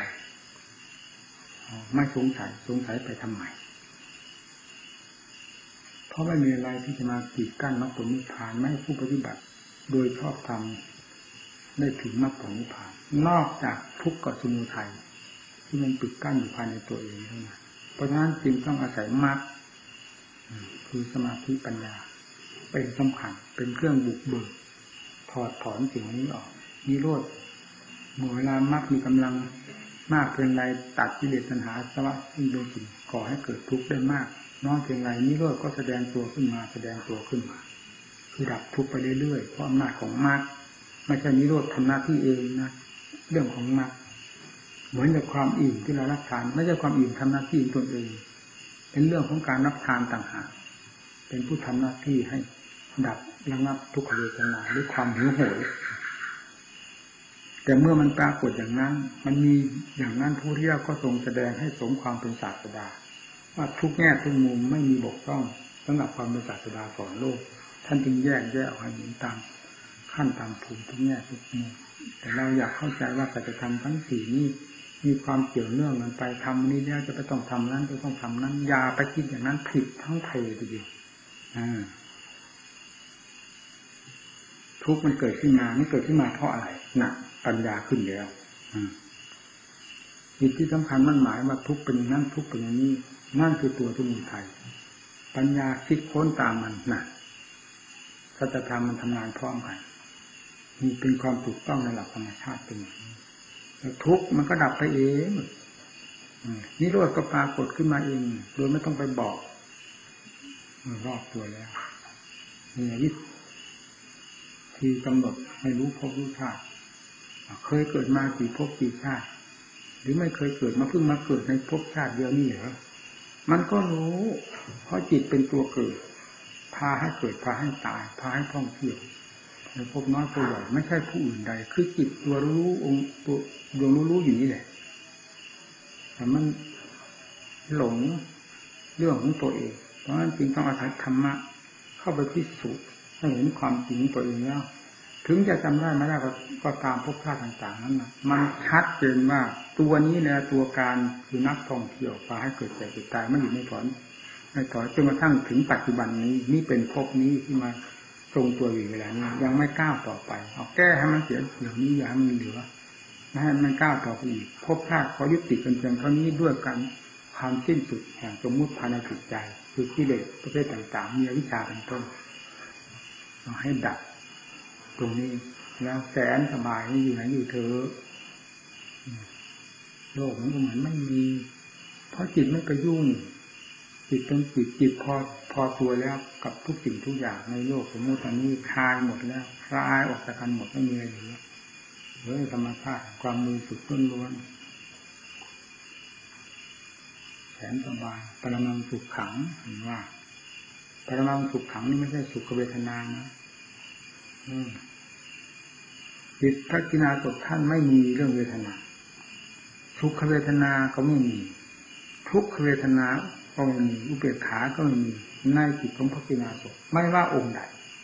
ไม่สงสัยสงสัยไปทำไมเพราะไม่มีอะไรที่จะมากีดกั้นมรรคผลนิพพานไม่ให้ผู้ปฏิบัติโดยชอบธรรมได้ถึงมรรคผลนิพพานนอกจากทุกข์กับสมุทัยที่มันปิดกั้นอยู่ภายในตัวเองเท่านั้นเพราะฉะนั้นจึงต้องอาศัยมรรคคือสมาธิปัญญาเป็นสำคัญเป็นเครื่องบุกเบิกถอดถอนสิ่งนี้ออกนิโรธเมื่อเวลามรรคมีกำลังมากเพียงไรตัดกิเลสตัณหาสวะซึ่งเป็นสิ่งก่อให้เกิดทุกข์ได้มากน้อยเพียงไรนิโรธก็แสดงตัวขึ้นมาแสดงตัวขึ้นมาคือดับทุกข์ไปเรื่อยๆเพราะอำนาจของมรรคไม่ใช่นิโรธทำหน้าที่เองนะเรื่องของมรรคเหมือนกับความอิ่มที่เรารับทานไม่ใช่ความอิ่มทำหน้าที่ตนเองเป็นเรื่องของการรับทานต่างหากเป็นผู้ทำหน้าที่ให้ดับระงับทุกขเวทนาหรือความหิวโหยแต่เมื่อมันปรากฏอย่างนั้นมันมีอย่างนั้นผู้ที่ก็ทรงแสดงให้สมความเป็นศาสดาว่าทุกแง่ทุกมุมไม่มีบกพร่องสำหรับความเป็นศาสดาสอนโลกท่านจึงแยกแยกออกให้เห็นตามขั้นตามภูมิทุกแง่ทุกมุมแต่เราอยากเข้าใจว่าสัจธรรมทั้งสี่นี้มีความเกี่ยวเนื่องกันไปทำนี้แล้วจะไปต้องทำนั้นจะต้องทำนั้นอย่าไปคิดอย่างนั้นผิดทั้งไทยทีเดียวทุกข์มันเกิดขึ้นมาไม่เกิดขึ้นมาเพราะอะไรหนักปัญญาขึ้นแล้วจิตที่สำคัญมันหมายว่าทุกข์เป็นอย่างนั้นทุกข์เป็นอย่างนี้นั่นคือตัวสมุทัยปัญญาคิดค้นตามมันหนักสัจธรรมมันทำงานพร้อมกันมีเป็นความถูกต้องในหลักธรรมชาติเป็นอย่างนี้แล้วทุกข์มันก็ดับไปเองนิโรธก็ปรากฏขึ้นมาเองโดยไม่ต้องไปบอกรอบตัวแล้วนี่วิธีกำหนดให้รู้ภพรู้ชาติเคยเกิดมากี่ภพกี่ชาติหรือไม่เคยเกิดมาเพิ่งมาเกิดในภพชาติเดียวนี่เหรอมันก็รู้เพราะจิตเป็นตัวเกิดพาให้เกิดพาให้ตายพาให้ท่องเที่ยวในภพน้อยภพใหญ่ไม่ใช่ผู้อื่นใดคือจิตตัวรู้องค์ตัวดวงรู้ๆอยู่นี่แหละแต่มันหลงเรื่องของตัวเองเพราะฉะนั้นจึงต้องอาศัยธรรมะเข้าไปพิสูจน์ให้เห็นความจริงตัวเองแล้วถึงจะจำได้ไม่ได้ก็ตามภพชาติต่างๆนั้นนะมันชัดเจนว่าตัวนี้แหละตัวการคือนักท่องเที่ยวพาให้เกิดแก่เกิดตายไม่หยุดไม่ถอนไม่ถอนจนกระทั่งถึงปัจจุบันนี้นี่เป็นภพนี้ที่มาทรงตัวอยู่เวลานี้ยังไม่ก้าวต่อไปเอาแก้ให้มันเสียเดี๋ยวนี้อย่าให้มันเหลือไม่ให้มันก้าวต่อไปอีกภพชาติขอยุติกันเพียงเท่านี้ด้วยกันความสิ้นสุดแห่งสมมุติภายในจิตใจคือกิเลสประเภทต่างๆมีอวิชชาเป็นต้นเอาให้ดับตรงนี้แล้วแสนสบายอยู่ไหนอยู่เถอะโลกมันก็เหมือนไม่มีเพราะจิตไม่ไปยุ่งจิตเป็นจิตจิตพอพอตัวแล้วกับทุกสิ่งทุกอย่างในโลกสมมติอันนี้คลายหมดแล้วคลายออกจากกันหมดไม่มีอะไรเหลือเหลือธรรมชาติความมือสุดล้วนแสนสบายปรมังสุขขังเห็นว่าปรมังสุขขังนี่ไม่ใช่สุขเวทนานะจิตพระกิณาสพท่านไม่มีเรื่องเวทนาทุกขเวทนาก็ไม่มีทุกขเวทนาก็ไม่มีอุเบกขาก็ไม่มีในจิตของพระกิณาสพไม่ว่าองค์ใด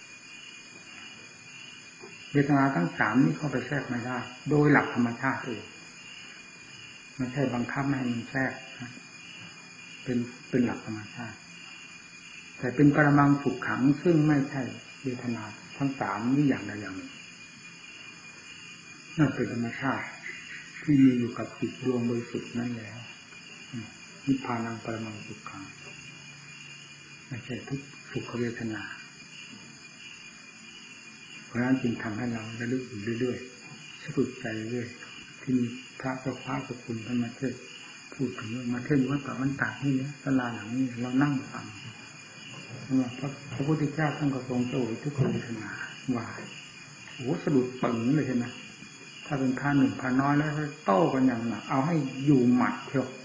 เวทนาทั้งสามนี้เข้าไปแทรกไม่ได้โดยหลักธรรมชาติเองไม่ใช่บังคับไม่ให้มันแทรกเป็นเป็นหลักธรรมชาติแต่เป็นปรมังสุขขังซึ่งไม่ใช่เวทนาทั้งสามนี้อย่างใดอย่างหนึ่งนั่นเป็นธรรมชาติที่มีอยู่กับจิตดวงบริสุทธิ์นั่นแล้วนิพพานังปรมังสุขขังไม่ใช่ทุกสุขเวทนาเพราะฉะนั้นจึงทำให้เราระลึกอยู่เรื่อยๆสะดุดใจเรื่อยที่มีพระเจ้าพระสกุลท่านมาเทศพูดถึงเรื่องมาเทศว่าต่อมันต่างนี่นะศาลาหลังนี้เรานั่งฟังว่าพระพระพุทธเจ้าท่านก็ทรงโจทย์ทุกขเวทนาว่าโอ้สะดุดปึ๋งเลยใช่ไหมถ้าเป็นพาหนึ่งพาน้อยแล้วโต้กันอย่างหนักเอาให้อยู่หมัดเที่ยว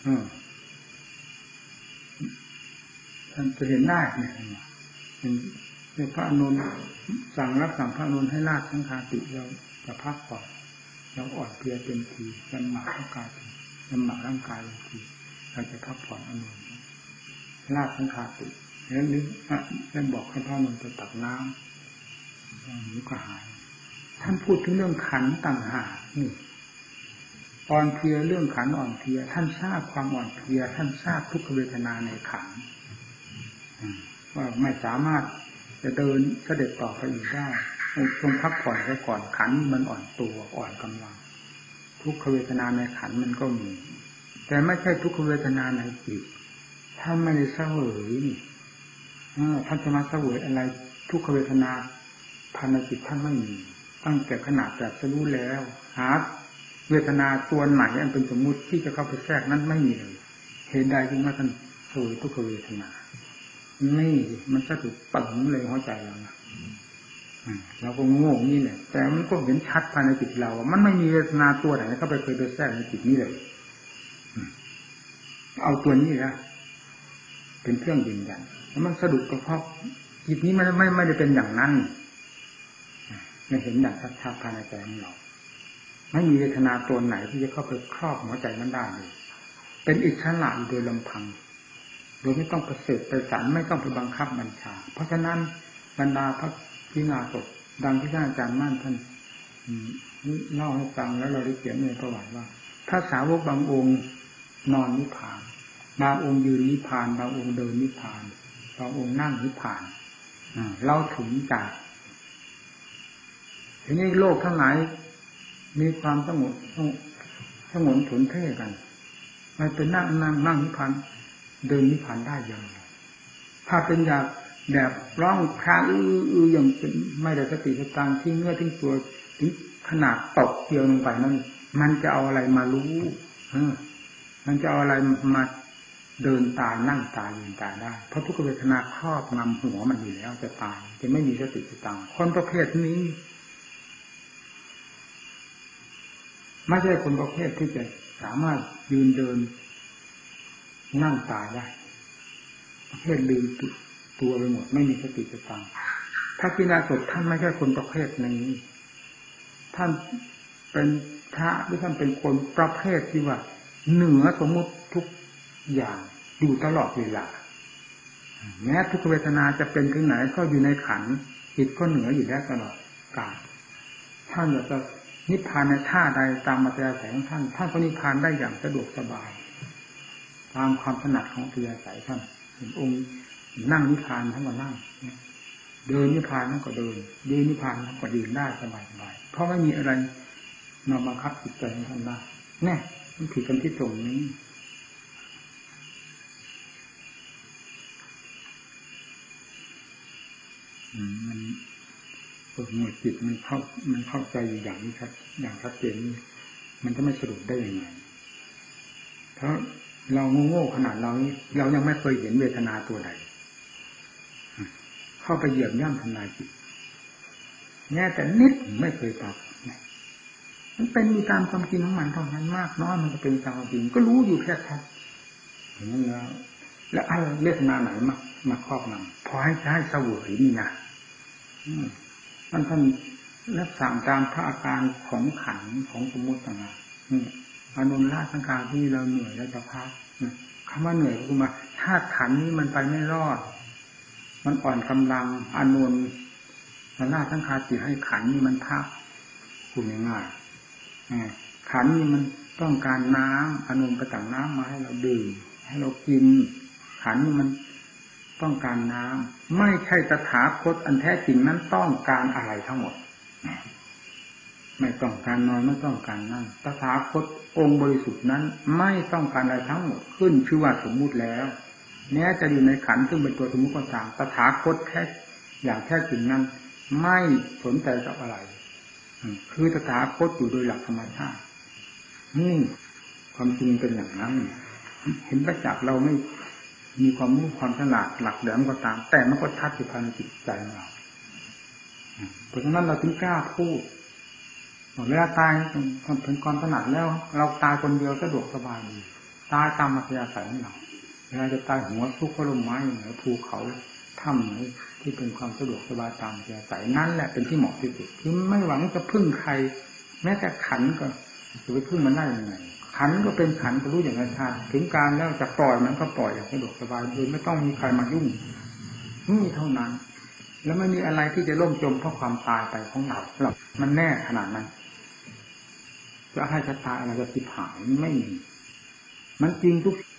ท่านจะเห็นได้เนี่ยเป็นพระอนุนสั่งรับสั่งพระอนุนให้ลาดสังฆาติเราจะพักผ่อนเราอ่อนเพลียเต็มทีลำบากร่างกายลำบากร่างกายเต็มทีเราจะพักผ่อนอนุนลาดสังฆาติแล้วนึกแล้วบอกให้พระอนุนไปตักน้ำนี่ก็หายท่านพูดถึงเรื่องขันธ์ต่างหากนี่อ่อนเพลียเรื่องขันธ์อ่อนเพลียท่านทราบความอ่อนเพลียท่านทราบทุกขเวทนาในขันธ์ว่าไม่สามารถจะเดินเสด็จต่อไปอีกได้ทรงพักผ่อนไว้ก่อนขันธ์มันอ่อนตัวอ่อนกำลังทุกขเวทนาในขันธ์มันก็มีแต่ไม่ใช่ทุกขเวทนาในจิตท่านไม่ได้เสวยนี่ท่านจะมาเสวยอะไรทุกขเวทนาภายในจิตท่านไม่มีตั้งแต่ขนาดแบบจะรู้แล้วหาเวทนาตัวไหนอันเป็นสมมุติที่จะเข้าไปแทรกนั้นไม่มีเลยเหตุใดจึงว่าท่านเสวยทุกขเวทนานี่มันจะถูกปังเลยหัวใจเรานะเราก็โง่นี่แหละแต่มันก็เห็นชัดภายในจิตเรามันไม่มีเวทนาตัวไหนเข้าไปเคยไปแทรกในจิตนี้เลยเอาตัวนี้นะเป็นเครื่องยืนยันแล้วมันสะดุดกระเพาะจิตนี้มันไม่ไม่ได้เป็นอย่างนั้นไม่เห็นอย่างชัดๆภายในใจของเราไม่มีเวทนาตัวไหนที่จะเข้าไปครอบหัวใจนั้นได้เลยเป็นอิสระโดยลำพังโดยไม่ต้องประเสริฐไปสารไม่ต้องไปบังคับบัญชาเพราะฉะนั้นบรรดาพระพิณาสพดังที่ท่านอาจารย์มั่นท่านเล่าให้ฟังแล้วเราได้เขียนในประวัติว่าถ้าสาวกบางองค์นอนนิพพานบางองค์ยืนนิพพานบางองค์เดินนิพพานบางองค์นั่งนิพพานเราถึงจากทีนี้โลกทั้งหลายมีความสงบสงบถุนเท่กันมันเป็นนั่งนั่งนั่งนิพพานเดินนิพพานได้ยังไงถ้าเป็นอย่างแบบร้องครางอื้ออื้ออย่างเป็นไม่ได้สติสตังที่เงื่อทิ้งตัวถึงขนาดตกเดียวลงไปนั้นมันจะเอาอะไรมารู้เออมันจะเอาอะไรมาเดินตายนั่งตายยืนตายได้เพราะทุกขเวทนาครอบงำหัวมันอยู่แล้วจะตายจะไม่มีสติสตังคนประเภทนี้ไม่ใช่คนประเภทที่จะสามารถยืนเดินนั่งตายได้ประเภทลืมตัวไปหมดไม่มีสติสตังถ้าพิณาสพท่านไม่ใช่คนประเภทนี้ท่านเป็นพระหรือท่านเป็นคนประเภทที่ว่าเหนือสมมุติทุกอย่างอยู่ตลอดเวลาแม้ทุกเวทนาจะเป็นที่ไหนก็อยู่ในขันธ์จิตก็เหนืออยู่แล้วตลอดกาลท่านจะนิพพานในท่าใดตามมัธยาศัยของท่านท่านก็นิพพานได้อย่างสะดวกสบายตามความถนัดของมัธยาศัยท่านองค์นั่งนิพพานท่านก็นั่งเดินนิพพานท่านก็เดินยืนนิพพานท่านก็ยืนได้สบายๆเพราะไม่มีอะไรมาบังคับจิตใจของท่านได้แน่มันผิดกันที่ตรงนี้มันเปิดหมวดจิตมันเข้ามันเข้าใจอยู่อย่างนี้ครับอย่างชัดเจนมันจะไม่สรุปได้ยังไงเพราะเราโง่ๆขนาดเรานี้เรายังไม่เคยเห็นเวทนาตัวใดเข้าไปเหยียบย่ำทำลายจิตแม้แต่นิดไม่เคยปรับมันเป็นมีตามความจริงของมันเท่านั้นมากน้อยมันจะเป็นตามความจริงก็รู้อยู่แค่ชัดอย่างนั้นแล้วแล้วอะไรเวทนาไหนมามาครอบงำพอให้ให้เสวยนี่นะมันท่านรักษาตามพระอาการของขันธ์ของสมมุติต่างๆอนุนราชสังขารที่เราเหนื่อยแล้วจะพักคำว่าเหนื่อยก็คือมาธาตุขันธ์นี้มันไปไม่รอดมันอ่อนกำลังอนุนราชสังขารติให้ขันธ์นี้มันพักพูดง่ายๆขันธ์นี้มันต้องการน้ำอนุนไปตักน้ำมาให้เราดื่มให้เรากินขันธ์นี้มันต้องการน้ำไม่ใช่ตถาคตอันแท้จริงนั้นต้องการอะไรทั้งหมดไม่ต้องการนอนไม่ต้องการนั่งตถาคตองค์บริสุทธิ์นั้นไม่ต้องการอะไรทั้งหมดขึ้นชื่อว่าสมมุติแล้วแม้จะอยู่ในขันธ์ซึ่งเป็นตัวสมมุติก็ตามตถาคตแท้อย่างแท้จริงนั้นไม่สนใจกับอะไรคือตถาคตอยู่โดยหลักธรรมชาตินี่ความจริงเป็นอย่างนั้นเห็นประจักษ์เราไม่มีความรู้ความฉลาดหลักแหลมก็ตามแต่มันก็ชัดอยู่ภายในจิตใจของเราเพราะฉะนั้นเราถึงกล้าพูดเวลาตายเป็นความถนัดแล้วเราตายคนเดียวสะดวกสบายดีตายตามอัธยาศัยของเราเวลาจะตายหัวทุกข์ก็ลมไม้เหนือภูเขาถ้ำไหนที่เป็นความสะดวกสบายตามอัธยาศัยนั่นแหละเป็นที่เหมาะที่สุดคือไม่หวังจะพึ่งใครแม้แต่ขันก็จะไปพึ่งมันได้ยังไงขันก็เป็นขันก็รู้อย่างไรชาติถึงการแล้วจะปล่อยมันก็ปล่อยอย่างสะดวกสบายโดยไม่ต้องมีใครมายุ่งนี่เท่านั้นแล้วไม่มีอะไรที่จะล่มจมเพราะความตายไปของเราหรอกมันแน่ขนาดนั้นจะให้ชะตาอะไรจะติดหายไม่มีมันจริงทุก